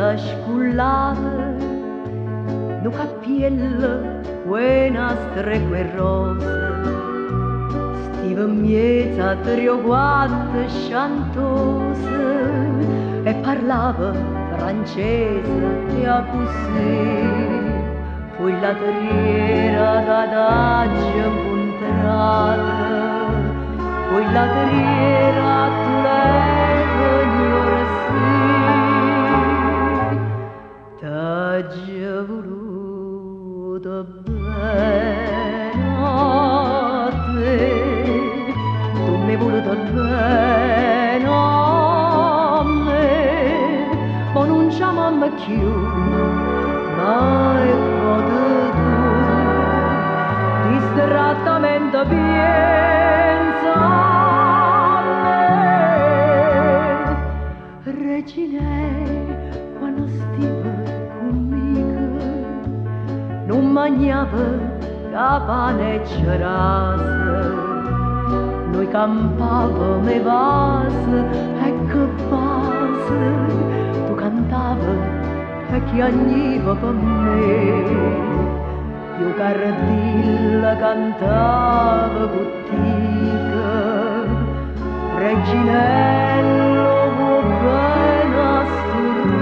scullata, no cappiello, quei nastri, quei rose, stiva miezza, trio guatte chantose, e parlava francese e a così. Fu la terriera d'adagio impunterata, fu la terriera tu l'hai t'ha già voluto bene a te, tu mi hai voluto bene a me, ma non ci amiamo più, mai distrattamente pensa a me. Regine, quando stiva conmigo, non mangiava pane e cerase, noi campavamo e vase e che vase, tu cantavi e chiagniva per me. Io cardilla cantava bottica, Reginello vuol bene a sto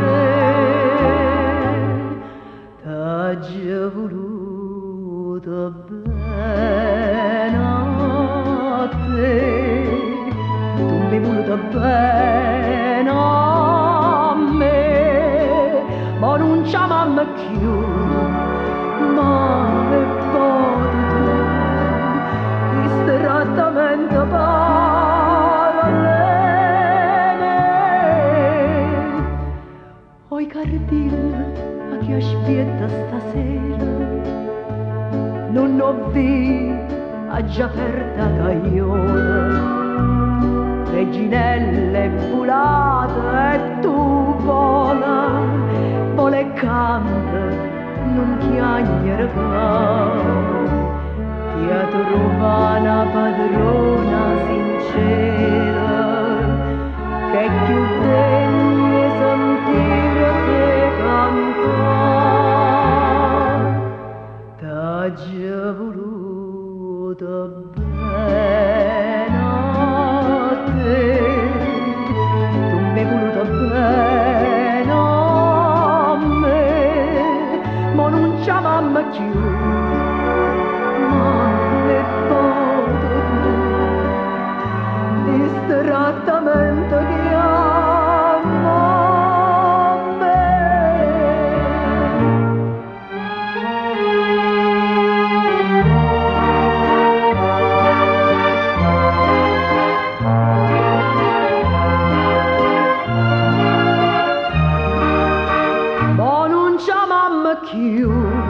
re, t'ha già voluto bene a te, tu mi hai voluto bene a me, ma non ci amiamo più. Ma è potuto distrattamente parlare. Oi cardilla a chi aspetta stasera, non ho visto a già aperta caiola, Reginelle volata e tu vola, vola e canta, non chiagliere fa, ti ha trovato una padrona sincera, che più degna sentire te cantare, t'ha già voluto bene a te, tu mi hai voluto bene a me, ma non ci amiamo più, ma è potuto distrattamente chiama me. Ma non ci amiamo più.